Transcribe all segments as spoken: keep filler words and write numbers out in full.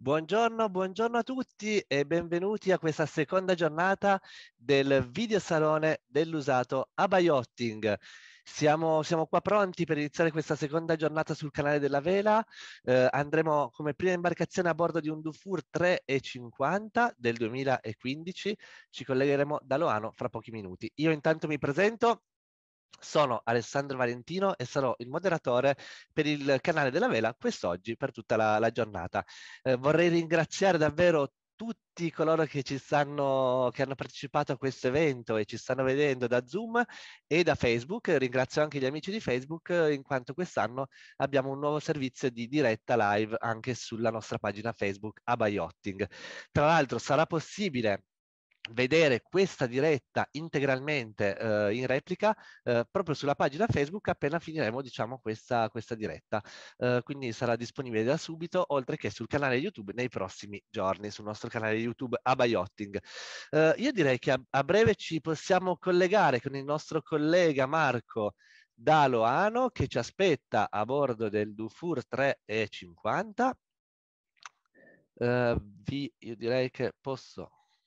Buongiorno, buongiorno a tutti e benvenuti a questa seconda giornata del videosalone dell'usato ABBA Yachting. Siamo, siamo qua pronti per iniziare questa seconda giornata sul canale della Vela. Eh, andremo come prima imbarcazione a bordo di un Dufour tre e cinquanta del duemilaquindici. Ci collegheremo da Loano fra pochi minuti. Io intanto mi presento. Sono Alessandro Valentino e sarò il moderatore per il canale della Vela quest'oggi per tutta la, la giornata. Eh, vorrei ringraziare davvero tutti coloro che ci stanno, che hanno partecipato a questo evento e ci stanno vedendo da Zoom e da Facebook. Ringrazio anche gli amici di Facebook in quanto quest'anno abbiamo un nuovo servizio di diretta live anche sulla nostra pagina Facebook ABBA Yachting. Tra l'altro sarà possibile vedere questa diretta integralmente eh, in replica eh, proprio sulla pagina Facebook appena finiremo, diciamo, questa, questa diretta. Eh, quindi sarà disponibile da subito, oltre che sul canale YouTube nei prossimi giorni, sul nostro canale YouTube ABBA Yachting. Eh, io direi che a, a breve ci possiamo collegare con il nostro collega Marco da Loano che ci aspetta a bordo del Dufour tre e cinquanta. Eh, vi, io direi che posso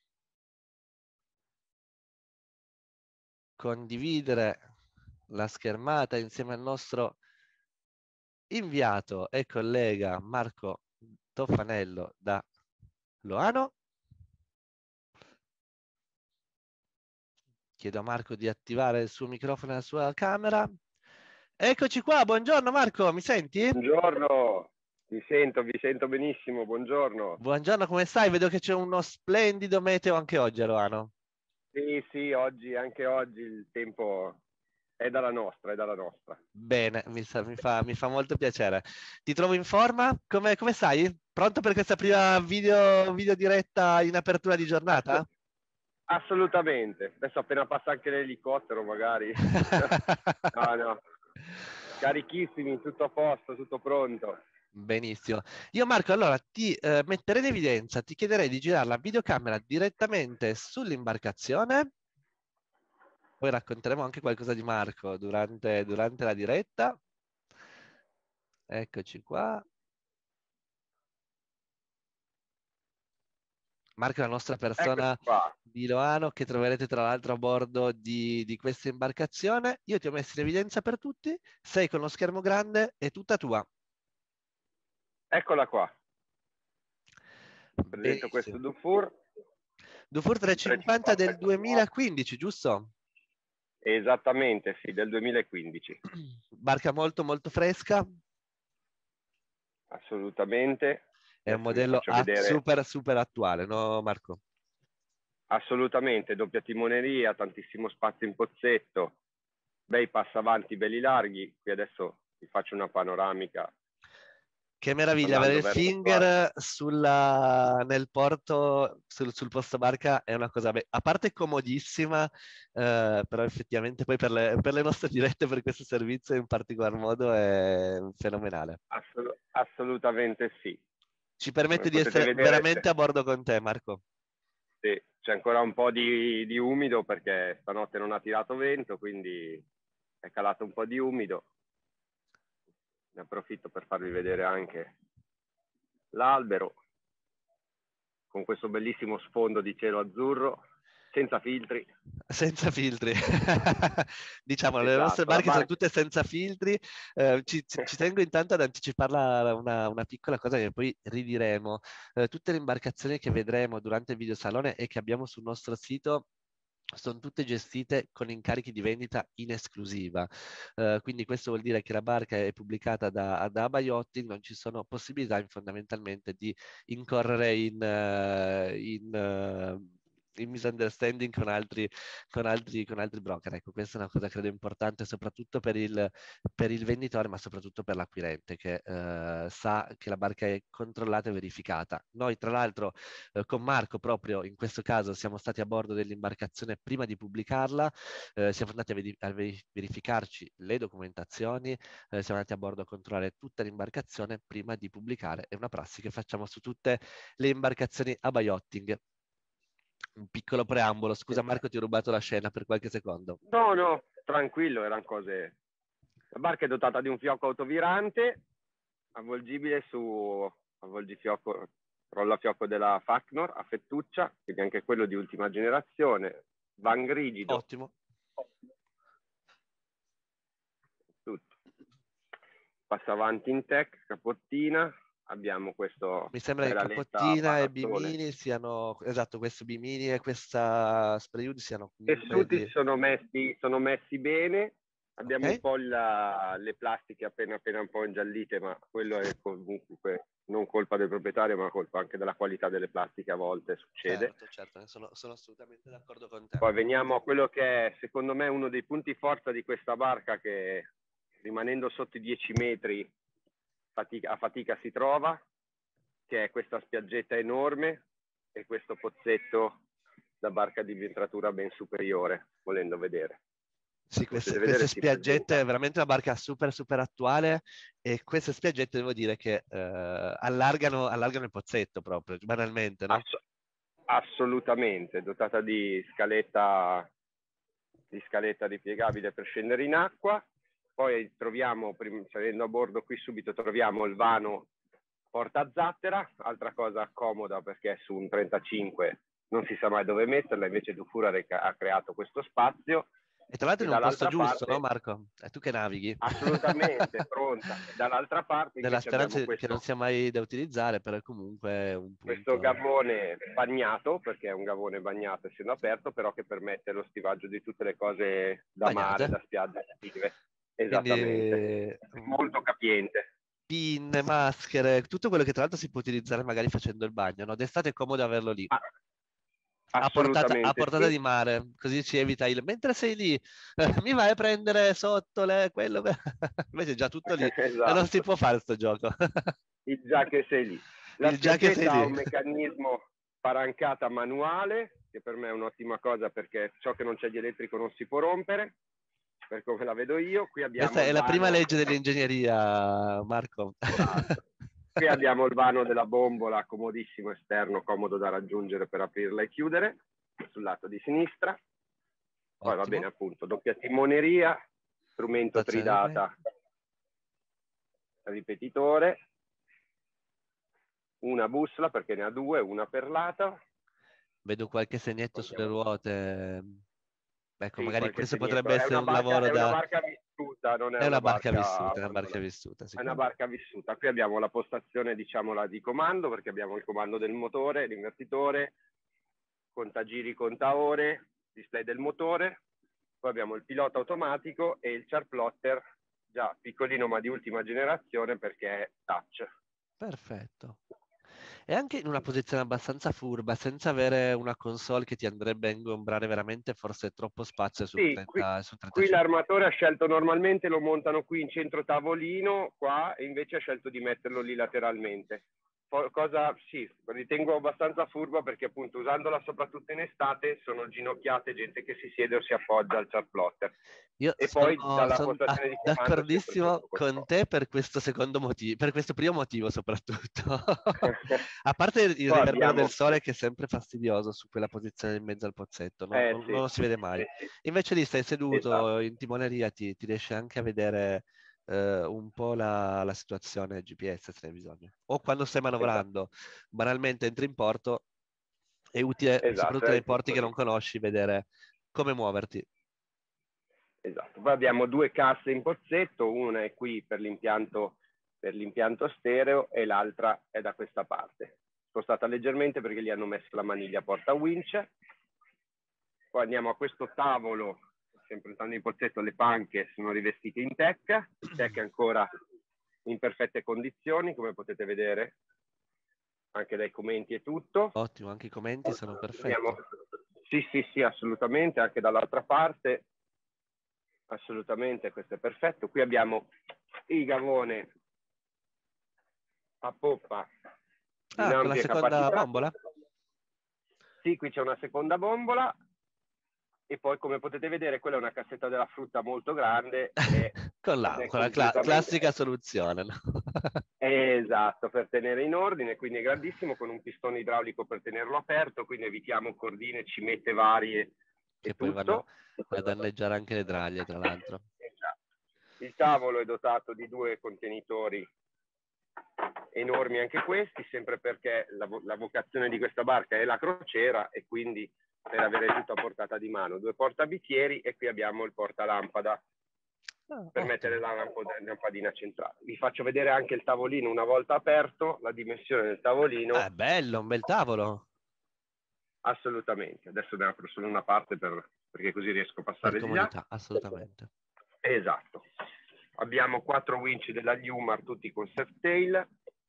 condividere la schermata insieme al nostro inviato e collega Marco Toffanello da Loano. Chiedo a Marco di attivare il suo microfono e la sua camera. Eccoci qua, buongiorno Marco, mi senti? Buongiorno, vi sento, vi sento benissimo, buongiorno. Buongiorno, come stai? Vedo che c'è uno splendido meteo anche oggi a Loano. Sì, sì, oggi, anche oggi il tempo è dalla nostra, è dalla nostra. Bene, mi, sa- mi fa, mi fa molto piacere. Ti trovo in forma? Come, come stai? Pronto per questa prima video, video diretta in apertura di Ass- giornata? assolutamente. Adesso appena passa anche l'elicottero, magari. No, no. Carichissimi, tutto a posto, tutto pronto. Benissimo. Io Marco, allora ti eh, metterei in evidenza, ti chiederei di girare la videocamera direttamente sull'imbarcazione, poi racconteremo anche qualcosa di Marco durante, durante la diretta. Eccoci qua. Marco è la nostra persona Eccoci qua. di Loano che troverete tra l'altro a bordo di, di questa imbarcazione. Io ti ho messo in evidenza per tutti, sei con lo schermo grande, è tutta tua. Eccola qua. Presento questo Benissimo. Dufour. Dufour trecentocinquanta del trecentocinquanta S L. duemilaquindici, giusto? Esattamente, sì, del duemilaquindici. Barca molto molto fresca, Assolutamente. è un Adesso vi modello faccio a- vedere. super super attuale, no Marco? Assolutamente, doppia timoneria, tantissimo spazio in pozzetto, bei passavanti belli larghi. Qui adesso vi faccio una panoramica Che meraviglia avere andando il verso sbarco. finger sulla, nel porto, sul, sul posto barca è una cosa, beh, a parte comodissima, eh, però effettivamente poi per le, per le nostre dirette, per questo servizio in particolar modo è fenomenale. Assol- assolutamente sì. Ci Come permette di potete essere vedere c'è, veramente a bordo con te, Marco. sì, c'è ancora un po' di, di umido perché stanotte non ha tirato vento, quindi è calato un po' di umido. Ne approfitto per farvi vedere anche l'albero con questo bellissimo sfondo di cielo azzurro, senza filtri. Senza filtri. Diciamo, le nostre Esatto, la barche sono barca. tutte senza filtri. Eh, ci, ci- ci tengo intanto ad anticiparla una, una piccola cosa che poi ridiremo. Eh, tutte le imbarcazioni che vedremo durante il videosalone e che abbiamo sul nostro sito sono tutte gestite con incarichi di vendita in esclusiva. Eh, quindi questo vuol dire che la barca è pubblicata da, da ABBA Yachting, non ci sono possibilità fondamentalmente di incorrere in, eh, in, eh, in misunderstanding con altri, con altri, con altri broker. Ecco, questa è una cosa credo importante soprattutto per il, per il venditore, ma soprattutto per l'acquirente che eh, sa che la barca è controllata e verificata. Noi, tra l'altro, eh, con Marco, proprio in questo caso, siamo stati a bordo dell'imbarcazione prima di pubblicarla, eh, siamo andati a, veri- a veri- verificarci le documentazioni, eh, siamo andati a bordo a controllare tutta l'imbarcazione prima di pubblicare. È una prassi che facciamo su tutte le imbarcazioni a yachting. Un piccolo preambolo, scusa Marco, ti ho rubato la scena per qualche secondo. No, no, tranquillo, erano cose. La barca è dotata di un fiocco autovirante, avvolgibile su avvolgifioco rollafiocco della Fafnor a fettuccia, quindi anche quello di ultima generazione, Van rigido. Ottimo. Tutto. Passa avanti in tech, capottina, abbiamo questo... Mi sembra che capottina e bimini siano, esatto, questo bimini e questa spray hood siano comunque... Tessuti di... sono, messi, sono messi bene, abbiamo okay. un po' la, le plastiche appena appena un po' ingiallite, ma quello è comunque non colpa del proprietario, ma colpa anche della qualità delle plastiche, a volte succede. Certo, certo, sono, sono assolutamente d'accordo con te. Poi veniamo a quello che è, secondo me, uno dei punti forza di questa barca, che rimanendo sotto i dieci metri fatica, a fatica si trova, che è questa spiaggetta enorme e questo pozzetto da barca di vetratura ben superiore, volendo vedere. Sì, queste, queste spiaggette è veramente una barca super super attuale, e queste spiaggette devo dire che eh, allargano, allargano il pozzetto proprio, banalmente, no? Ass- assolutamente, dotata di scaletta, di scaletta ripiegabile per scendere in acqua. Poi troviamo, salendo a bordo qui subito, troviamo il vano porta zattera, altra cosa comoda perché su un trentacinque non si sa mai dove metterla, invece Dufour ha creato questo spazio. E tra l'altro in un posto giusto, parte, no Marco? È tu che navighi. Assolutamente, pronta. Dall'altra parte nella speranza questo, che non sia mai da utilizzare, però comunque è un punto... Questo gavone bagnato, perché è un gavone bagnato essendo aperto, però che permette lo stivaggio di tutte le cose da Bagnate. mare, da spiaggia. Esattamente. Quindi, molto capiente. Pin, maschere, tutto quello che tra l'altro si può utilizzare magari facendo il bagno, no? D'estate è comodo averlo lì. Ah, a portata, a portata sì. di mare, così ci evita il... Mentre sei lì, eh, mi vai a prendere sotto le... quello... Invece è già tutto lì, Esatto. E non si può fare sto gioco. Il già che sei lì. La il già che sei ha lì. un meccanismo parancata manuale, che per me è un'ottima cosa, perché ciò che non c'è di elettrico non si può rompere, per come la vedo io. Qui abbiamo Questa è la vano... prima legge dell'ingegneria, Marco. Esatto. Qui abbiamo il vano della bombola, comodissimo esterno, comodo da raggiungere per aprirla e chiudere, sul lato di sinistra. Poi Ottimo. va bene, appunto, doppia timoneria, strumento tridata, ripetitore, una bussola perché ne ha due, una per lato. Vedo qualche segnetto sulle ruote. Ecco, sì, magari questo segnetto. potrebbe essere un barca, lavoro è da... È una barca vissuta, non è, è una, una barca, barca vissuta, è una barca vissuta. È una barca vissuta. Qui abbiamo la postazione, diciamola, di comando, perché abbiamo il comando del motore, l'invertitore, contagiri, contaore, display del motore. Poi abbiamo il pilota automatico e il chart plotter, già piccolino ma di ultima generazione perché è touch. Perfetto. E anche in una posizione abbastanza furba, senza avere una console che ti andrebbe a ingombrare veramente forse troppo spazio sul sì, trenta, qui, sul trentacinque. Qui l'armatore ha scelto, normalmente lo montano qui in centro tavolino, qua, e invece ha scelto di metterlo lì lateralmente. Cosa, sì, ritengo abbastanza furba perché appunto usandola soprattutto in estate sono ginocchiate, gente che si siede o si appoggia al chart plotter. Io E sono, poi dalla sono postazione di comando d'accordissimo con te per questo secondo motivo, per questo primo motivo soprattutto. A parte il Poi riverbero abbiamo... del sole che è sempre fastidioso su quella posizione in mezzo al pozzetto, no? eh, non, sì. non lo si vede mai. Eh, sì. Invece lì stai seduto esatto. in timoneria, ti, ti riesce anche a vedere eh, un po' la, la situazione G P S se ne hai bisogno. O quando stai manovrando, esatto. Banalmente entri in porto, è utile, esatto, soprattutto nei porti che non conosci, vedere come muoverti. Esatto, poi abbiamo due casse in pozzetto, una è qui per l'impianto per l'impianto stereo e l'altra è da questa parte. Spostata leggermente perché gli hanno messo la maniglia porta winch. Poi andiamo a questo tavolo, sempre stando in pozzetto, le panche sono rivestite in tech, tech ancora in perfette condizioni, come potete vedere anche dai commenti e tutto. Ottimo, anche i commenti sono perfetti. Andiamo... Sì, sì, sì, assolutamente, anche dall'altra parte. Assolutamente, questo è perfetto. Qui abbiamo il gavone a poppa di ah, con la un'ampia seconda capacità. bombola? Sì, qui c'è una seconda bombola e poi, come potete vedere, quella è una cassetta della frutta molto grande. E con la, con la cla classica soluzione. No? Esatto, per tenere in ordine, quindi è grandissimo, con un pistone idraulico per tenerlo aperto, quindi evitiamo cordine, cimette varie. Che e poi tutto. vanno a danneggiare anche le draglie, tra l'altro. Esatto. Il tavolo è dotato di due contenitori enormi anche questi, sempre perché la, vo la vocazione di questa barca è la crociera e quindi per avere tutto a portata di mano. Due portabicchieri e qui abbiamo il portalampada Ah, per ottimo. mettere la lampadina centrale. Vi faccio vedere anche il tavolino una volta aperto, la dimensione del tavolino. Ah, è bello, un bel tavolo. Assolutamente. Adesso ne apro solo una parte per, perché così riesco a Per passare di là. comodità, assolutamente. Esatto. Abbiamo quattro winch della Newmar, tutti con Safetail.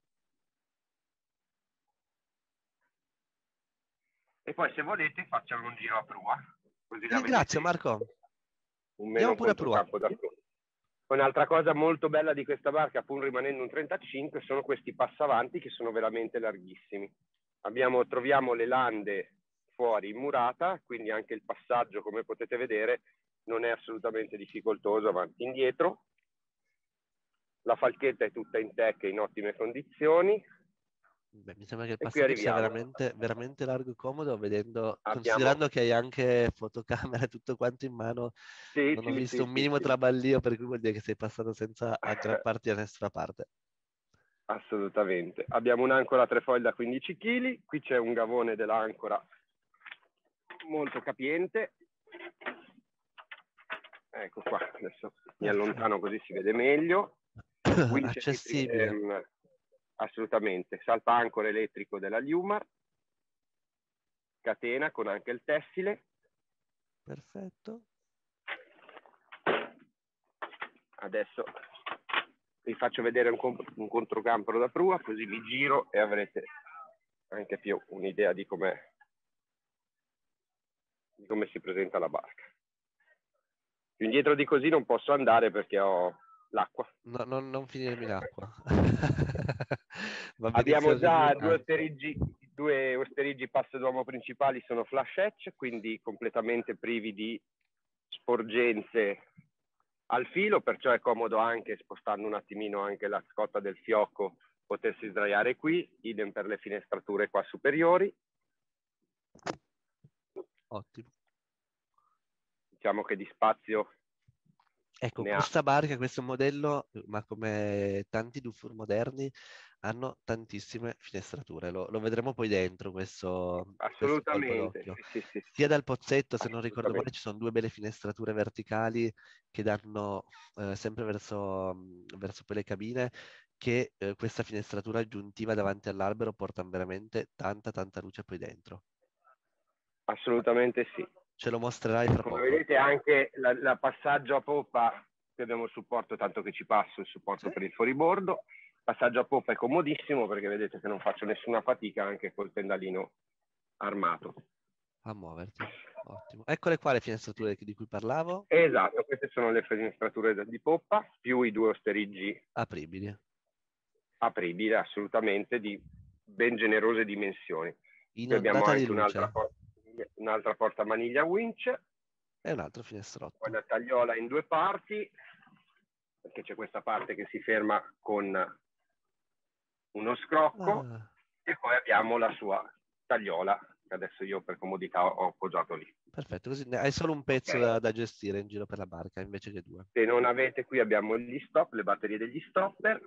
E poi se volete facciamo un giro a prua. Così Ti la ringrazio, vedete Marco. un Andiamo meno pure a prua. controcampo da prua. Un'altra cosa molto bella di questa barca, pur rimanendo un trentacinque, sono questi passavanti che sono veramente larghissimi. Abbiamo, troviamo le lande fuori in murata, quindi anche il passaggio, come potete vedere, non è assolutamente difficoltoso avanti e indietro. La falchetta è tutta in tech e in ottime condizioni. Beh, mi sembra che il E qui passaggio sia arriviamo. veramente, veramente largo e comodo, vedendo, Abbiamo... considerando che hai anche fotocamera e tutto quanto in mano, Sì, non ho sì, visto sì, un sì, minimo sì. traballio, per cui vuol dire che sei passato senza aggrapparti da nessuna parte. Assolutamente. Abbiamo un'ancora a trefoil da quindici chili, qui c'è un gavone dell'ancora molto capiente. Ecco qua, adesso mi allontano così si vede meglio. Winch Accessibile. elettrico, assolutamente, salpa ancora elettrico della Newmar, catena con anche il tessile. Perfetto. Adesso vi faccio vedere un, un controcampo da prua, così vi giro e avrete anche più un'idea di come di come si presenta la barca. Più indietro di così non posso andare perché ho l'acqua. No, non, non finirmi l'acqua. Abbiamo già due osteriggi, due osteriggi passo d'uomo principali, sono flash hatch, quindi completamente privi di sporgenze al filo, perciò è comodo anche, spostando un attimino anche la scotta del fiocco, potersi sdraiare qui, idem per le finestrature qua superiori. Ottimo. Diciamo che di spazio Ecco, ne ha. questa barca, questo modello, ma come tanti Dufour moderni, hanno tantissime finestrature. Lo, lo vedremo poi dentro questo, questo colpo Assolutamente, d'occhio. sì, sì, sì. Sia dal pozzetto, se non ricordo male, ci sono due belle finestrature verticali che danno eh, sempre verso, verso poi le cabine, che eh, questa finestratura aggiuntiva davanti all'albero portano veramente tanta, tanta luce poi dentro. Assolutamente sì. Ce lo mostrerai fra Come poco. vedete anche la, la passaggio a poppa, qui abbiamo il supporto, tanto che ci passo il supporto Sì. per il fuoribordo. Passaggio a poppa è comodissimo perché vedete che non faccio nessuna fatica anche col pendalino armato. A muoverti. Ottimo. Eccole qua le finestrature di cui parlavo. Esatto, queste sono le finestrature di poppa, più i due osteriggi Apribili. apribili, assolutamente, di ben generose dimensioni. Qui abbiamo Inondata di anche un'altra luce. porta, un'altra porta maniglia winch. E un altro finestrotto. Poi la tagliola in due parti, perché c'è questa parte che si ferma con uno scrocco Ah, e poi abbiamo la sua tagliola, che adesso io per comodità ho appoggiato lì. perfetto, così ne hai solo un pezzo Okay. da, da gestire in giro per la barca invece che due. Se non avete qui abbiamo gli stop, le batterie degli stopper,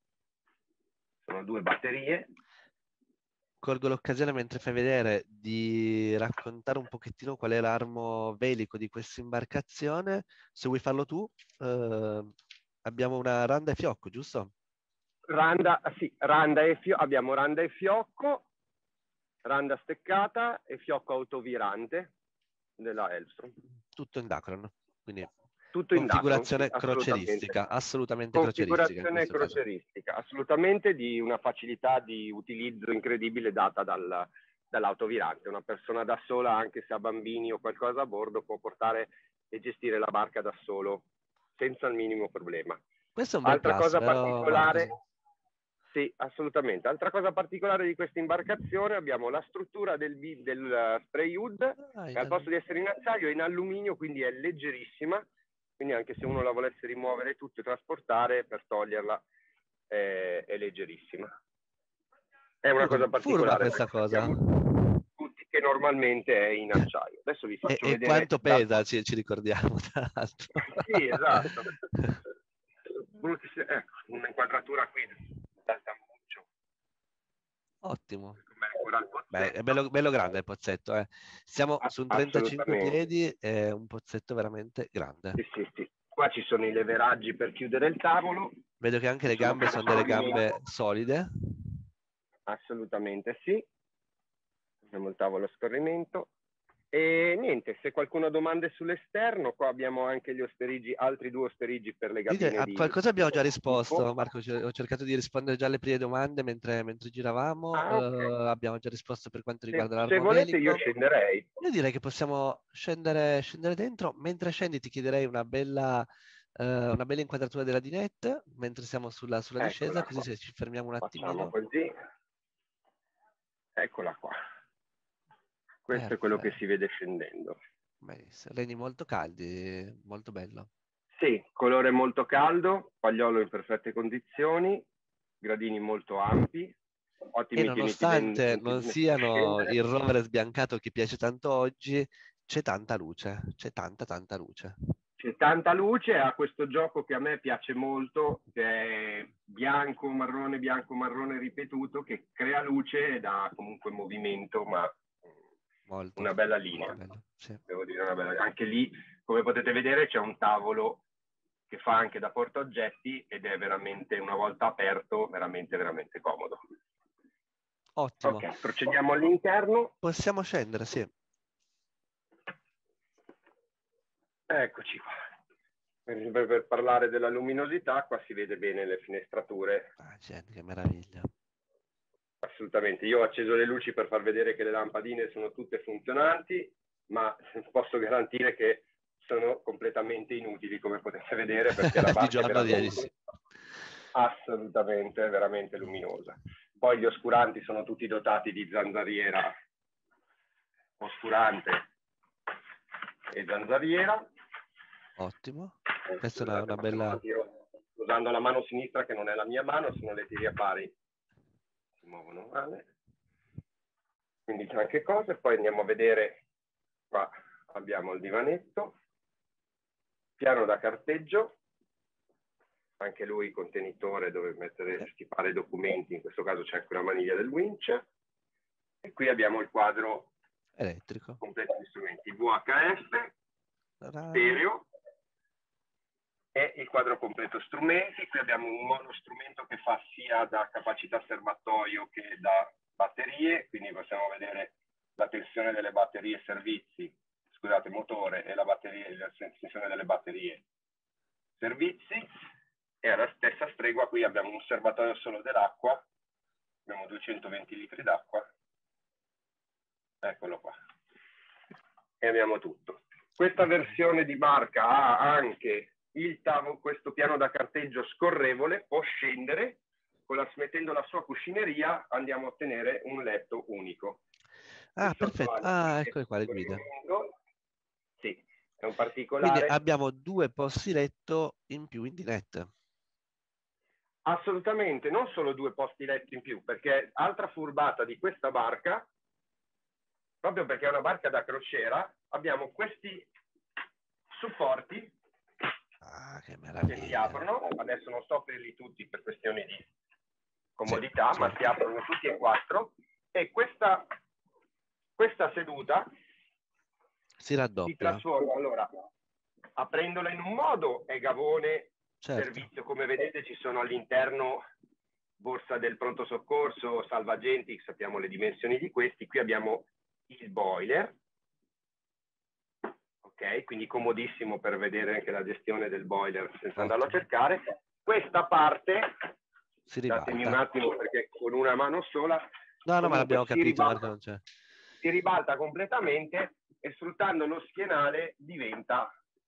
sono due batterie. Colgo l'occasione mentre fai vedere di raccontare un pochettino qual è l'armo velico di questa imbarcazione. Se vuoi farlo tu, eh, abbiamo una randa e fiocco, giusto? Randa, sì, randa e fiocco, abbiamo randa e fiocco, randa steccata e fiocco autovirante della Elstrom. Tutto in Dacron, quindi Tutto in Dacron, sì, configurazione croceristica, assolutamente croceristica in configurazione questo caso. croceristica, assolutamente, di una facilità di utilizzo incredibile data dal, dall'autovirante. Una persona da sola, anche se ha bambini o qualcosa a bordo, può portare e gestire la barca da solo senza il minimo problema. Questo è un bel Altra plus, cosa vero, particolare, Marco? sì, assolutamente. Altra cosa particolare di questa imbarcazione, abbiamo la struttura del, del spray hood, Ah, che al posto di essere in acciaio è in alluminio, quindi è leggerissima. Quindi anche se uno la volesse rimuovere tutto e trasportare, per toglierla è, è leggerissima. È una cosa Furba, furba particolare questa perché cosa. sappiamo tutti che normalmente è in acciaio. Adesso vi E, faccio e vedere... quanto da... pesa, ci, ci ricordiamo, tra l'altro. Sì, esatto. Ecco, un'inquadratura qui dal tambuccio Ottimo. Com'è ancora il Beh, è pozzetto. bello, bello grande il pozzetto. Eh. Siamo Ah, su un trentacinque assolutamente. piedi, è un pozzetto veramente grande. Sì, sì, sì. Qua ci sono i leveraggi per chiudere il tavolo. Vedo che anche Ci le sono gambe per sono delle scorrimento. gambe solide. Assolutamente sì. Abbiamo il tavolo a scorrimento. E niente, se qualcuno ha domande sull'esterno, qua abbiamo anche gli osterigi, altri due osterigi per le Dite, gabine a di, qualcosa abbiamo già di risposto, pompa. Marco. c- Ho cercato di rispondere già alle prime domande mentre, mentre giravamo. Ah, ok. Eh, abbiamo già risposto per quanto Se, riguarda se volete io l'armovelico. scenderei. Io direi che possiamo scendere, scendere dentro. Mentre scendi ti chiederei una bella, eh, una bella inquadratura della dinette, mentre siamo sulla, sulla discesa, Eccola così qua. se ci fermiamo un Facciamo attimino. così. Eccola qua. Questo è quello che si Perfetto. vede scendendo. Benissimo. Legni molto caldi, molto bello. Sì, colore molto caldo, pagliolo in perfette condizioni, gradini molto ampi, E ottimi tieniti ben nonostante non gentili per siano scendere. il rovere sbiancato che piace tanto oggi, c'è tanta luce, c'è tanta tanta luce. C'è tanta luce, ha questo gioco che a me piace molto, che è bianco, marrone, bianco, marrone ripetuto, che crea luce e dà comunque movimento, ma Molto, una bella molto linea. bello. Sì. Devo dire una bella. Anche lì, come potete vedere, c'è un tavolo che fa anche da portaoggetti ed è veramente, una volta aperto, veramente, veramente comodo. Ottimo. Ok, procediamo all'interno. Possiamo scendere, sì. Eccoci qua. Per, per, per parlare della luminosità, qua si vede bene le finestrature. Ah, gente, che meraviglia. Assolutamente. Io ho acceso le luci per far vedere che le lampadine sono tutte funzionanti, ma posso garantire che sono completamente inutili, come potete vedere, perché la Di barca è giorno riesci, sì. veramente assolutamente, veramente luminosa. Poi gli oscuranti sono tutti dotati di zanzariera oscurante e zanzariera. Ottimo. Eh, Questa è una, scusate, una ma se non la bella... tiro usando la mano sinistra, che non è la mia mano, se non le tiri a pari si muovono male. Quindi c'è anche cose. Poi andiamo a vedere, qua abbiamo il divanetto, piano da carteggio, anche lui contenitore dove mettere, eh, stipare i documenti, in questo caso c'è anche una maniglia del winch. E qui abbiamo il quadro elettrico. completo di strumenti, V H F, Radio. stereo, e il quadro completo strumenti. Qui abbiamo un monostrumento che fa sia da capacità serbatoio che da batterie, quindi possiamo vedere la tensione delle batterie servizi, scusate, motore, e la batteria, la tensione delle batterie servizi. E alla stessa stregua qui abbiamo un serbatoio solo dell'acqua, abbiamo duecentoventi litri d'acqua, eccolo qua, e abbiamo tutto. Questa versione di barca ha anche il tavolo, questo piano da carteggio scorrevole, può scendere, con la, mettendo la sua cuscineria andiamo a ottenere un letto unico. Ah, perfetto. Ah, ecco qua le guide. Sì, è un Quindi particolare. abbiamo due posti letto in più in dinette. Assolutamente, non solo due posti letto in più, perché altra furbata di questa barca, proprio perché è una barca da crociera, abbiamo questi supporti Ah, che che si meraviglia. aprono. Adesso non sto a aprirli tutti per questioni di Sì, comodità, ma certo. si aprono tutti e quattro, e questa, questa seduta Si si raddoppia. trasforma. Allora, aprendola in un modo è gavone Certo. servizio, come vedete ci sono all'interno borsa del pronto soccorso, salvagenti, sappiamo le dimensioni di questi. Qui abbiamo il boiler, ok, quindi comodissimo per vedere anche la gestione del boiler senza andarlo a Ottimo. cercare. Questa parte, Si datemi un ribalta. attimo perché con una mano sola, No, no, ma comunque l'abbiamo si capito, Marco, ribalta, non c'è. si ribalta completamente e sfruttando lo schienale diventa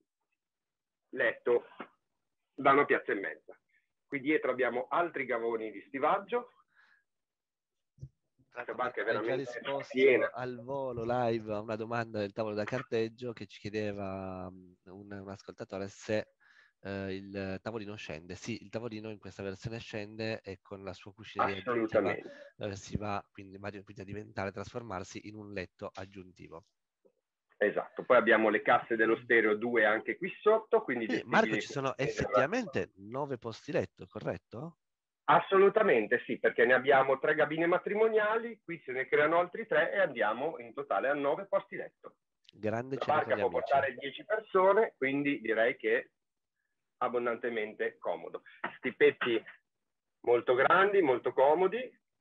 letto da una piazza e mezza. Qui dietro abbiamo altri gavoni di stivaggio. Questa barca è Hai già veramente risposto piena. al volo live a una domanda del tavolo da carteggio che ci chiedeva um, un, un ascoltatore se uh, il tavolino scende. Sì, il tavolino in questa versione scende e con la sua cucineria aggiuntiva uh, si va quindi, quindi a diventare, trasformarsi in un letto aggiuntivo. Esatto, poi abbiamo le casse dello stereo due anche qui sotto, quindi Sì, Marco, gestibili. ci sono effettivamente nove posti letto, corretto? Assolutamente sì, perché ne abbiamo tre cabine matrimoniali, qui se ne creano altri tre e andiamo in totale a nove posti letto. Grande La cena con barca gli può amici. portare dieci persone, quindi direi che è abbondantemente comodo. Stipetti molto grandi, molto comodi,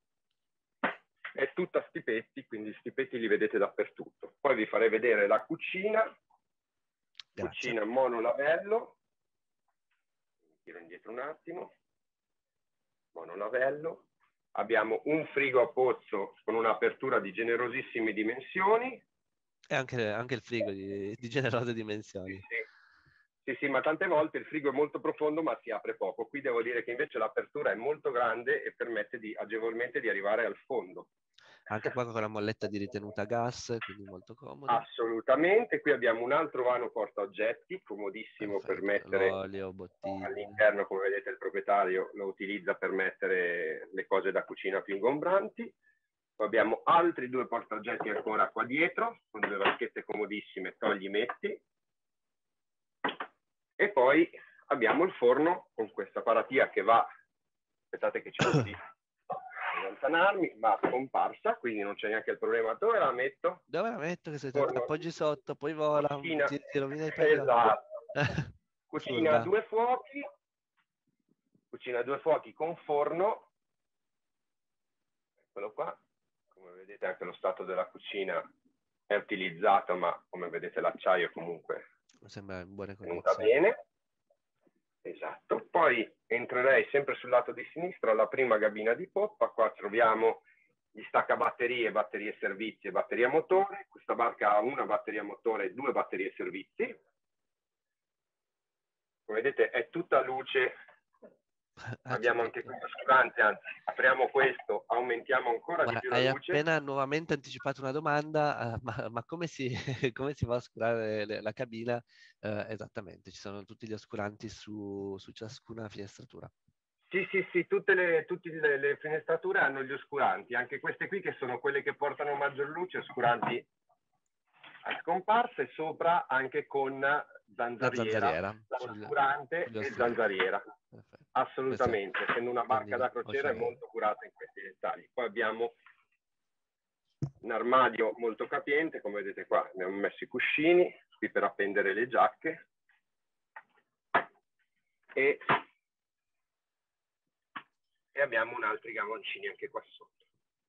è tutta stipetti, quindi stipetti li vedete dappertutto. Poi vi farei vedere la cucina, Grazie. cucina monolavello, mi tiro indietro un attimo, monolavello, abbiamo un frigo a pozzo con un'apertura di generosissime dimensioni. E anche, anche il frigo di, di generose dimensioni. Sì, sì. Sì, sì, ma tante volte il frigo è molto profondo ma si apre poco. Qui devo dire che invece l'apertura è molto grande e permette di, agevolmente di arrivare al fondo. Anche qua con la molletta di ritenuta a gas, quindi molto comodo. Assolutamente. Qui abbiamo un altro vano portaoggetti, comodissimo. Perfetto. Per mettere L'olio, bottiglie. all'interno, come vedete il proprietario lo utilizza per mettere le cose da cucina più ingombranti. Poi abbiamo altri due portaoggetti ancora qua dietro, con due vaschette comodissime, togli metti. E poi abbiamo il forno con questa paratia che va, aspettate che cerco di allontanarmi, va scomparsa, quindi non c'è neanche il problema. Dove la metto? Dove la metto? Che se te Forno. appoggi sotto, poi vola, Cucina. ti, ti rovina i paglioni. Esatto. Cucina a Furba. due fuochi, cucina a due fuochi con forno. Eccolo qua. Come vedete anche lo stato della cucina è utilizzato, ma come vedete l'acciaio comunque Mi sembra in buone venuta condizioni. bene. Esatto. Poi entrerei sempre sul lato di sinistra alla prima cabina di poppa. Qua troviamo gli staccabatterie, batterie servizi e batteria motore. Questa barca ha una batteria motore e due batterie servizi. Come vedete è tutta luce. Abbiamo anche qui l'oscurante, anzi apriamo questo, aumentiamo ancora Guarda, di più la hai luce. appena nuovamente anticipato una domanda, uh, ma, ma come, si, come si va a oscurare le, la cabina? Uh, esattamente, ci sono tutti gli oscuranti su, su ciascuna finestratura. Sì, sì, sì, tutte, le, tutte le, le finestrature hanno gli oscuranti, anche queste qui che sono quelle che portano maggior luce, oscuranti a scomparsa, e sopra anche con zanzariera, zanzariera oscurante e zanzariera. Perfetto. Assolutamente, essendo una barca da crociera è molto curata in questi dettagli. Poi abbiamo un armadio molto capiente, come vedete qua abbiamo messo i cuscini, qui per appendere le giacche, e, e abbiamo un altri gavoncini anche qua sotto.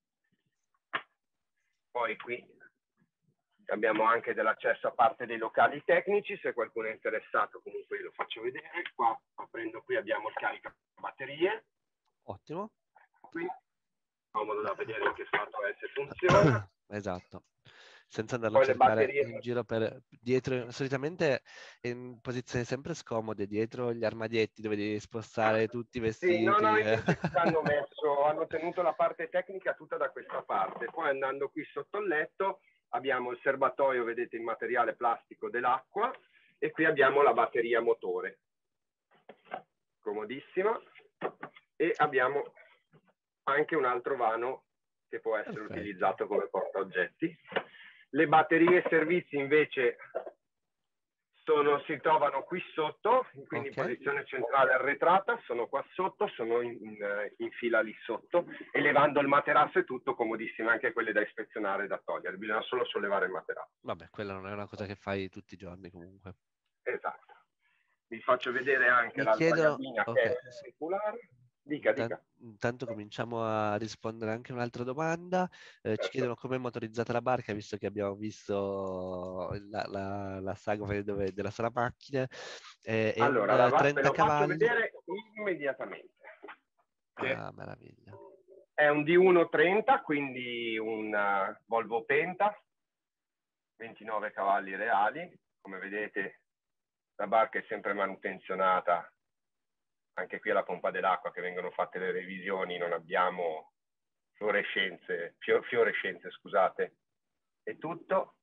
Poi qui abbiamo anche dell'accesso a parte dei locali tecnici, se qualcuno è interessato comunque lo faccio vedere. Qua aprendo qui abbiamo il caricabatterie. Ottimo. Qui comodo da vedere in che stato è, se funziona. Esatto, senza andarlo Poi a cercare batterie... in giro per dietro, solitamente in posizioni sempre scomode, dietro gli armadietti dove devi spostare tutti i vestiti. Sì, no, no, invece hanno messo, hanno tenuto la parte tecnica tutta da questa parte. Poi andando qui sotto il letto abbiamo il serbatoio, vedete, in materiale plastico dell'acqua, e qui abbiamo la batteria motore, comodissima, e abbiamo anche un altro vano che può essere Perfetto. utilizzato come portaoggetti. Le batterie e servizi invece sono, si trovano qui sotto, quindi Okay. in posizione centrale arretrata, sono qua sotto, sono in, in, in fila lì sotto, e levando il materasso è tutto comodissimo, anche quelle da ispezionare e da togliere, bisogna solo sollevare il materasso. Vabbè, quella non è una cosa che fai tutti i giorni comunque. Esatto. Vi faccio vedere anche l'altra chiedono... cabina okay. che è circolare. Dica, dica. Intanto cominciamo a rispondere anche a un'altra domanda. Eh, Certo. Ci chiedono come è motorizzata la barca, visto che abbiamo visto la, la, la saga dove, della sala macchine. Eh, è Allora, un la, ve trenta lo faccio cavalli. vedere immediatamente. Ah, meraviglia. È un D uno trenta, quindi un uh, Volvo Penta, ventinove cavalli reali. Come vedete la barca è sempre manutenzionata, anche qui alla pompa dell'acqua che vengono fatte le revisioni, non abbiamo fluorescenze, fiorescenze, scusate, e tutto.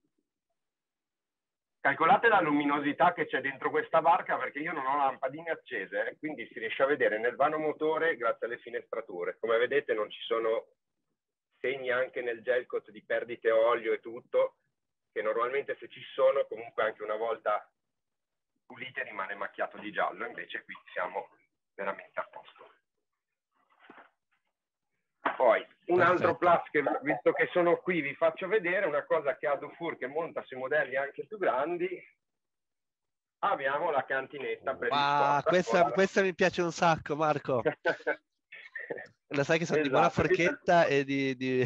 Calcolate la luminosità che c'è dentro questa barca, perché io non ho lampadine accese, eh, quindi si riesce a vedere nel vano motore grazie alle finestrature. Come vedete non ci sono segni anche nel gel coat di perdite olio e tutto, che normalmente se ci sono comunque anche una volta pulite rimane macchiato di giallo, invece qui siamo veramente a posto. Poi un Perfetto. altro plus che, visto che sono qui, vi faccio vedere una cosa che ha Dufour che monta sui modelli anche più grandi. Abbiamo la cantinetta per il Wow, sport. questa, Ora... questa mi piace un sacco, Marco. Lo sai che sono di buona Esatto, forchetta e di, di,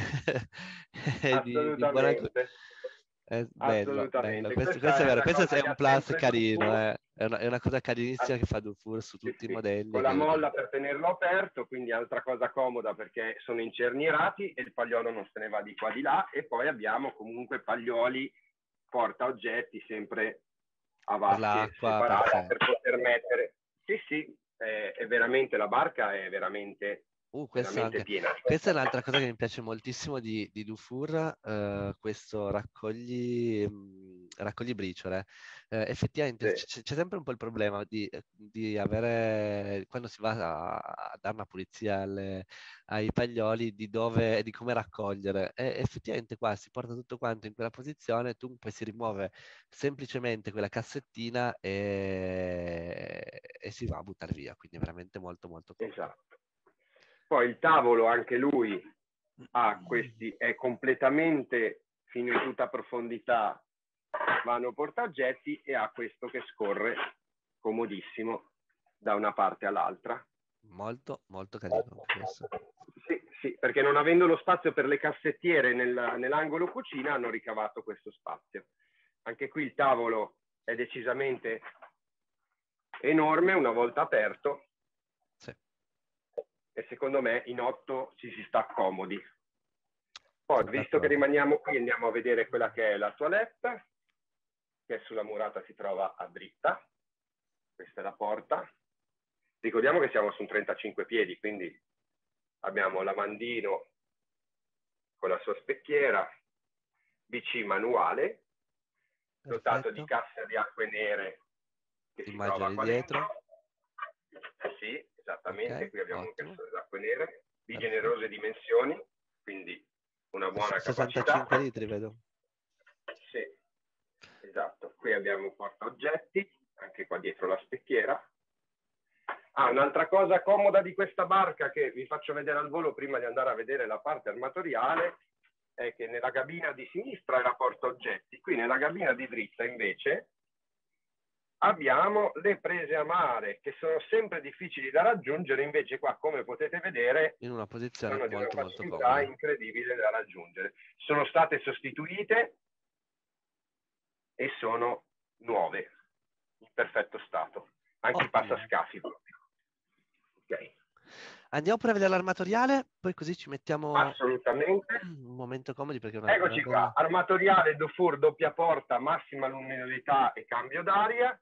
e di, di buona... assolutamente. È bello, bello. Assolutamente. Questo, Questa questo è è vero, una questo cosa è che un ha plus sempre carino, Dufour. eh. È una, è una cosa carinissima che fa Dufour su Sì, tutti i sì. modelli. Con la Che... molla per tenerlo aperto, quindi altra cosa comoda perché sono incernierati e il pagliolo non se ne va di qua di là, e poi abbiamo comunque paglioli porta oggetti sempre a Per vasche l'acqua, separate per perfetto. poter mettere. Sì, sì, è, è veramente, la barca è veramente, Uh, questo veramente anche. piena. Questa è un'altra cosa che mi piace moltissimo di, di Dufour, eh, questo raccogli, mh, raccogli briciole. Eh, effettivamente Sì, c- c'è sempre un po' il problema di, di avere, quando si va a, a dare una pulizia alle- ai paglioli, di dove, di come raccogliere. E effettivamente qua si porta tutto quanto in quella posizione, tu poi si rimuove semplicemente quella cassettina e, e si va a buttare via, quindi è veramente molto molto comodo. esatto. Poi il tavolo, anche lui, ha questi, è completamente fino in tutta profondità, vanno portaoggetti, e ha questo che scorre comodissimo da una parte all'altra. Molto, molto carino questo. Sì, sì, perché non avendo lo spazio per le cassettiere nel, nell'angolo cucina hanno ricavato questo spazio. Anche qui il tavolo è decisamente enorme una volta aperto. Sì. E secondo me in otto ci si sta comodi. Poi, Sono visto che d'accordo. rimaniamo qui, andiamo a vedere quella che è la toilette, che sulla murata si trova a dritta. Questa è la porta. Ricordiamo che siamo su un trentacinque piedi, quindi abbiamo lavandino con la sua specchiera, B C manuale, dotato di Perfetto. cassa di acque nere che si Immagino trova di qua dietro. dentro. Sì, esattamente, Ok, qui abbiamo un ottimo. cassone di acque nere di Perfetto. generose dimensioni, quindi una buona capacità. sessantacinque litri, vedo. Sì, esatto. Qui abbiamo un portaoggetti, anche qua dietro la specchiera. Ah, un'altra cosa comoda di questa barca che vi faccio vedere al volo prima di andare a vedere la parte armatoriale è che nella cabina di sinistra è la portaoggetti, qui nella cabina di dritta invece abbiamo le prese a mare, che sono sempre difficili da raggiungere, invece qua, come potete vedere, In una posizione sono di una molto, molto facilità comoda. incredibile da raggiungere. Sono state sostituite e sono nuove, in perfetto stato. Anche Ottimo. il passascafi proprio. Ok. Andiamo pure a vedere l'armatoriale, poi così ci mettiamo Assolutamente. un momento comodi perché è una, una Eccoci bella... qua, armatoriale Dufour doppia porta, massima luminosità e cambio d'aria.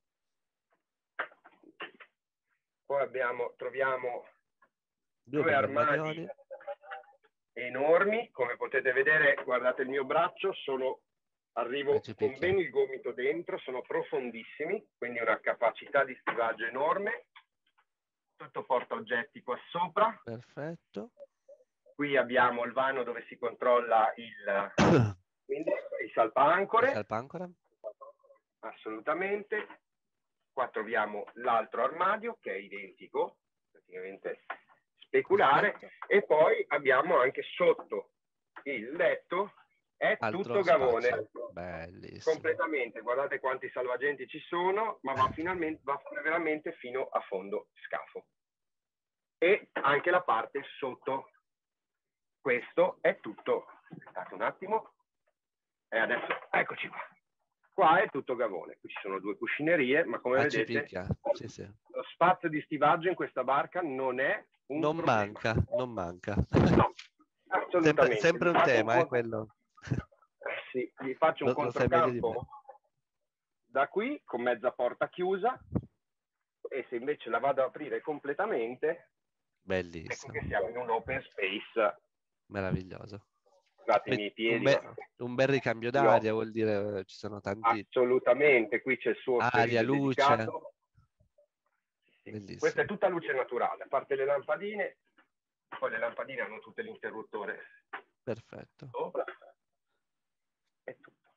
Poi abbiamo, troviamo Due due belli armadi armadioni. enormi, come potete vedere, guardate il mio braccio, sono, arrivo Eh, ci con picchia. bene il gomito dentro, sono profondissimi, quindi una capacità di stivaggio enorme. Tutto porta oggetti qua sopra. Perfetto. Qui abbiamo il vano dove si controlla il, quindi, il salpaancore. Il salpancora. Assolutamente. Qua troviamo l'altro armadio che è identico, praticamente speculare. Perfetto. E poi abbiamo anche sotto il letto, è Altro tutto gavone. spazio. Bellissimo. Completamente, guardate quanti salvagenti ci sono, ma va, finalmente, va veramente fino a fondo scafo. E anche la parte sotto, questo è tutto, aspettate un attimo, e adesso eccoci qua. Qua è tutto gavone, qui ci sono due cuscinerie, ma come Ah, ci vedete picchia. Sì, sì. lo spazio di stivaggio in questa barca non è un Non problema. manca, non manca. No, Sempre, assolutamente. sempre Vi un faccio tema, un è cont- quello. eh sì, vi faccio un Lo, lo sai meglio di me. controcampo da qui con mezza porta chiusa, e se invece la vado ad aprire completamente, ecco Bellissimo. che siamo in un open space. Meraviglioso. Scusate i Beh, miei Un, piedi, be- ma un bel ricambio io d'aria, vuol dire eh, ci sono tanti assolutamente, qui c'è il suo aria, sterile luce. dedicato. Sì. Questa è Bellissimo. tutta luce naturale, a parte le lampadine, poi le lampadine hanno tutte l'interruttore Perfetto. sopra. È tutto.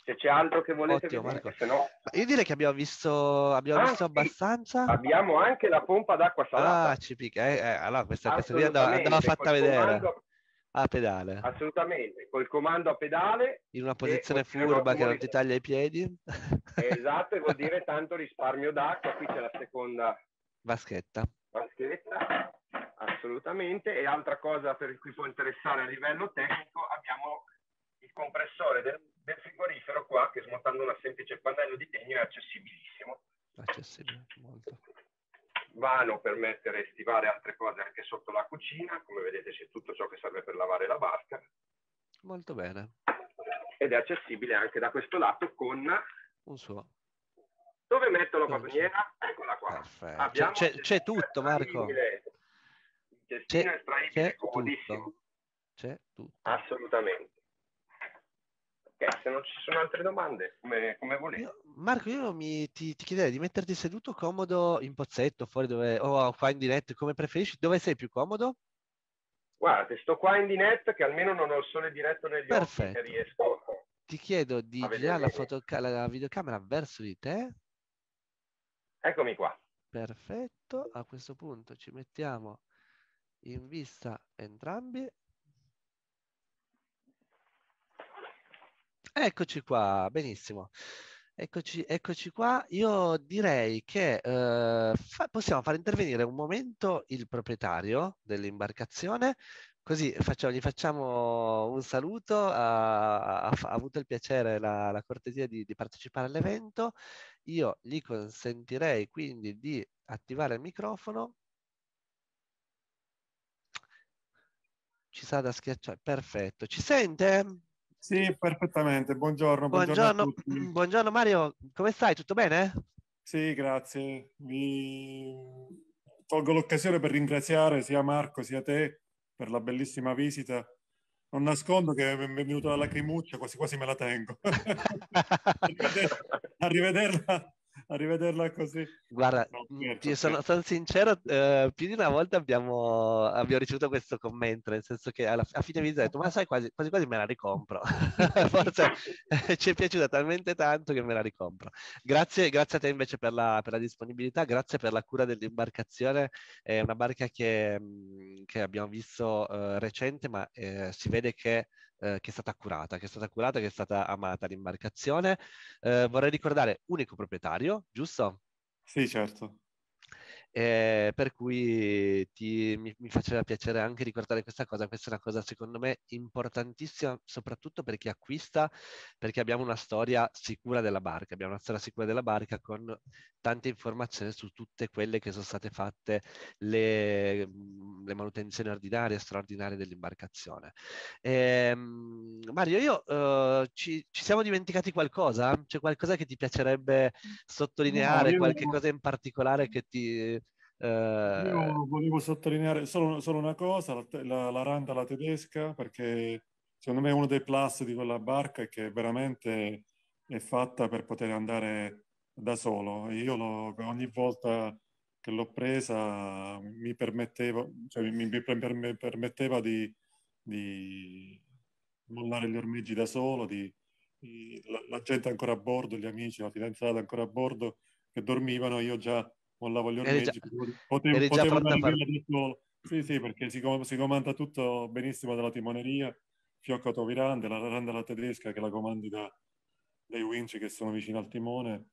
se c'è altro che volete Ottimo, vedere, Marco. se no... Io direi che abbiamo visto, abbiamo Ah, visto sì, abbastanza. abbiamo anche la pompa d'acqua Ah, salata. ci picca. Eh, eh, allora, questa, questa qui andava, andava Assolutamente, fatta col vedere. comando, A pedale. assolutamente, col comando a pedale, In una che posizione vuol dire un furba che ottimo non ti risparmio. taglia i piedi. Esatto, e vuol dire tanto risparmio d'acqua. Qui c'è la seconda Vaschetta. vaschetta, assolutamente. E altra cosa per cui può interessare a livello tecnico, abbiamo il compressore del, del frigorifero qua, che smontando un semplice pannello di legno è accessibilissimo. Accessibile, molto. Vano per mettere e stivare altre cose anche sotto la cucina. Come vedete c'è tutto ciò che serve per lavare la barca. Molto bene. Ed è accessibile anche da questo lato con... Un suo. Dove metto la Dove patoniera? Eccola qua. Perfetto. C'è, Abbiamo c'è, c'è tutto, Marco. il cestino C'è, estraibile c'è comodissimo. tutto. C'è tutto. Assolutamente. Ok, se non ci sono altre domande, come, come volete. Io, Marco, io mi, ti, ti chiederei di metterti seduto comodo in pozzetto, fuori dove, o qua in diretta, come preferisci. Dove sei più comodo? Guardate, sto qua in diretta che almeno non ho il sole diretto negli occhi e Perfetto. riesco Ti chiedo di a girare vedere la, bene. fotoca- la videocamera verso di te. Eccomi qua. Perfetto. A questo punto ci mettiamo in vista entrambi. Eccoci qua, benissimo. Eccoci, eccoci qua. Io direi che eh, fa- possiamo far intervenire un momento il proprietario dell'imbarcazione, così facciamo- gli facciamo un saluto. Ha, ha- ha avuto il piacere, la, la cortesia di, di partecipare all'evento. Io gli consentirei quindi di attivare il microfono. Ci sa da schiacciare. Perfetto. Ci sente? Sì, perfettamente. Buongiorno, buongiorno a Buongiorno, tutti. buongiorno Mario, come stai? Tutto bene? Sì, grazie. Vi colgo l'occasione per ringraziare sia Marco sia te per la bellissima visita. Non nascondo che mi è venuta la lacrimuccia, quasi quasi me la tengo. A rivederla, a rivederla così. Guarda, No, mh, scherzo, ti sono, scherzo. sono sincero, eh, più di una volta abbiamo, abbiamo ricevuto questo commento, nel senso che alla, a fine visita ho detto, ma sai, quasi, quasi quasi me la ricompro. Forse eh, ci è piaciuta talmente tanto che me la ricompro. Grazie, grazie a te invece per la, per la disponibilità, grazie per la cura dell'imbarcazione. È una barca che, mh, che abbiamo visto eh, recente, ma eh, si vede che, eh, che è stata curata, che è stata curata, che è stata amata l'imbarcazione. Eh, vorrei ricordare unico proprietario, giusto? Sì, certo. Eh, per cui ti- mi, mi faceva piacere anche ricordare questa cosa. Questa è una cosa secondo me importantissima, soprattutto per chi acquista, perché abbiamo una storia sicura della barca, abbiamo una storia sicura della barca con tante informazioni su tutte quelle che sono state fatte le, le manutenzioni ordinarie e straordinarie dell'imbarcazione. Ehm, Mario, io eh, ci, ci siamo dimenticati qualcosa? C'è qualcosa che ti piacerebbe No, sottolineare, io, qualche cosa in particolare che ti... eh, io volevo sottolineare solo, solo una cosa, la, la, la randa alla tedesca, perché secondo me uno dei plus di quella barca è che veramente è fatta per poter andare da solo. Io lo- ogni volta che l'ho presa mi permettevo, cioè, mi, mi per- mi permetteva di, di mollare gli ormeggi da solo, di, di- la, la gente ancora a bordo, gli amici, la fidanzata ancora a bordo che dormivano, io già mollavo gli eri già, ormeggi, potevo, eri già potevo pronta a andare far... via da solo. Sì, sì, perché si, com- si comanda tutto benissimo dalla timoneria, fiocco autovirante, la randa alla tedesca che la comandi da, dai winch che sono vicino al timone.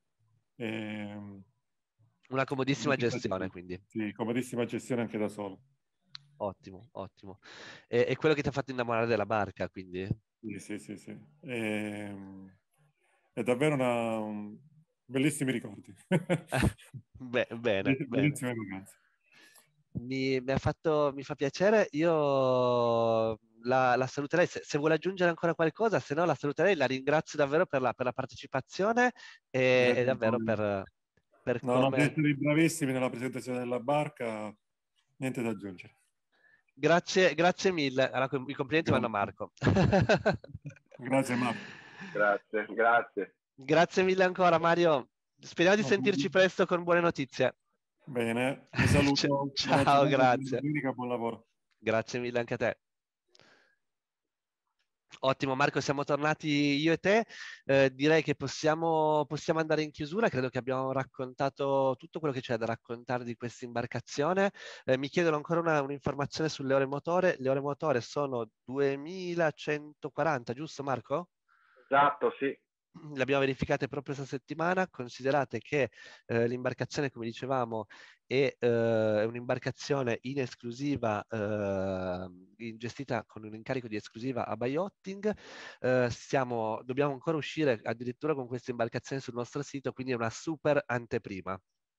E, Una comodissima gestione, quindi. sì, comodissima gestione anche da solo. Ottimo, ottimo. E, e quello che ti ha fatto innamorare della barca, quindi? Sì, sì, sì, sì. E, è davvero una, un- bellissimi ricordi. Beh, bene, bene. Bellissime vacanze. Mi, mi ha fatto, mi fa piacere. Io la, la saluterei. Se, se vuole aggiungere ancora qualcosa, se no la saluterei. La ringrazio davvero per la, per la partecipazione e, e Grazie a davvero voi. per, per No, no, come... siete stati bravissimi nella presentazione della barca, niente da aggiungere. Grazie, grazie mille. Allora, i complimenti vanno a Grazie, Marco. grazie Marco. Grazie, grazie. Grazie mille ancora, Mario. Speriamo di sentirci presto con buone notizie. Bene, vi saluto, buona Ciao, giornata, buona grazie. domenica, buon lavoro. Grazie mille anche a te. Ottimo Marco, siamo tornati io e te, eh, direi che possiamo, possiamo andare in chiusura, credo che abbiamo raccontato tutto quello che c'è da raccontare di questa imbarcazione. Eh, mi chiedono ancora una, un'informazione sulle ore motore, le ore motore sono duemilacentoquaranta, giusto Marco? Esatto, sì. Le abbiamo verificate proprio questa settimana. Considerate che eh, l'imbarcazione, come dicevamo, è eh, un'imbarcazione in esclusiva, eh, in- gestita con un incarico di esclusiva a Bayotting. Eh, siamo, dobbiamo ancora uscire addirittura con questa imbarcazione sul nostro sito, quindi è una super anteprima.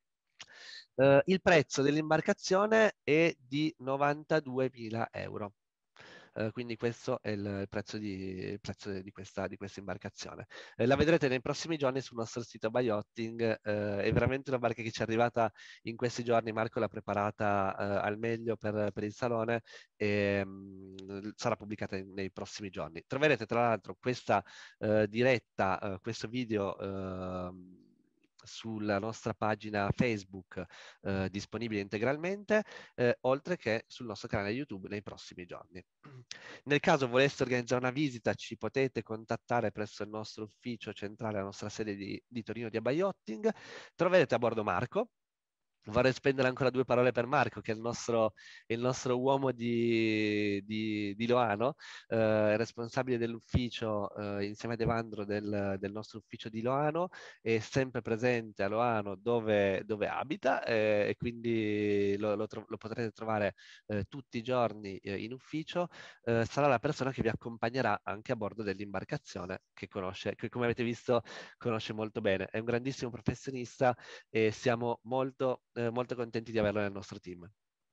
Eh, il prezzo dell'imbarcazione è di novantaduemila euro. Uh, quindi questo è il, il prezzo, di, il prezzo di, questa, di questa imbarcazione. Eh, la vedrete nei prossimi giorni sul nostro sito Bayotting. Uh, è veramente una barca che ci è arrivata in questi giorni. Marco l'ha preparata uh, al meglio per, per il salone e um, sarà pubblicata in, nei prossimi giorni. Troverete tra l'altro questa uh, diretta, uh, questo video uh, sulla nostra pagina Facebook eh, disponibile integralmente, eh, oltre che sul nostro canale YouTube nei prossimi giorni. Nel caso voleste organizzare una visita, ci potete contattare presso il nostro ufficio centrale, la nostra sede di, di Torino di Bayotting. Troverete a bordo Marco. Vorrei spendere ancora due parole per Marco, che è il nostro, il nostro uomo di, di, di Loano, eh, responsabile dell'ufficio eh, insieme ad Evandro del, del nostro ufficio di Loano, è sempre presente a Loano dove, dove abita eh, e quindi lo, lo, lo potrete trovare eh, tutti i giorni eh, in ufficio. Eh, sarà la persona che vi accompagnerà anche a bordo dell'imbarcazione, che conosce, che come avete visto conosce molto bene. È un grandissimo professionista e siamo molto, eh, molto contenti di averlo nel nostro team.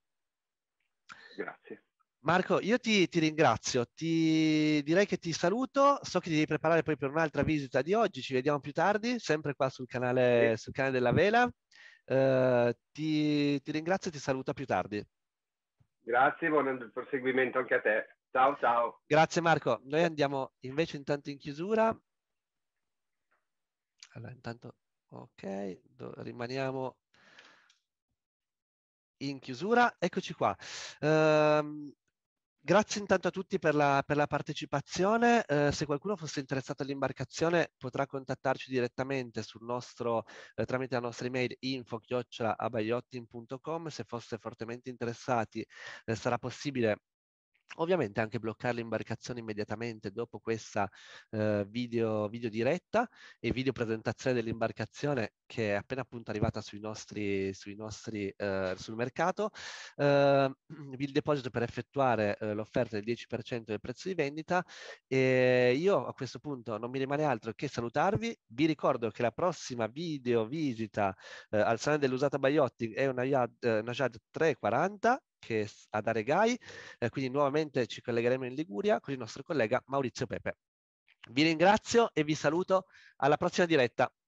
Grazie. Marco, io ti, ti ringrazio, ti direi che ti saluto, so che ti devi preparare poi per un'altra visita di oggi, ci vediamo più tardi, sempre qua sul canale, Sì. sul canale della Vela. Uh, ti, ti ringrazio e ti saluto a più tardi. Grazie, buon proseguimento anche a te. Ciao ciao. Grazie Marco, noi andiamo invece intanto in chiusura. Allora, intanto, ok, do, rimaniamo in chiusura. Eccoci qua. Um, Grazie intanto a tutti per la, per la partecipazione. Eh, se qualcuno fosse interessato all'imbarcazione potrà contattarci direttamente sul nostro, eh, tramite la nostra email info chiocciola abayotting punto com. Se foste fortemente interessati eh, sarà possibile ovviamente anche bloccare l'imbarcazione immediatamente dopo questa eh, video, video diretta e video presentazione dell'imbarcazione che è appena appunto arrivata sui nostri, sui nostri, eh, sul mercato. Eh, il deposito per effettuare eh, l'offerta del dieci per cento del prezzo di vendita. E io a questo punto non mi rimane altro che salutarvi. Vi ricordo che la prossima video visita eh, al salone dell'usata Bayotting è una Yad, eh, una Yad trecentoquaranta che è ad Aregai, eh, quindi nuovamente ci collegheremo in Liguria con il nostro collega Maurizio Pepe. Vi ringrazio e vi saluto alla prossima diretta.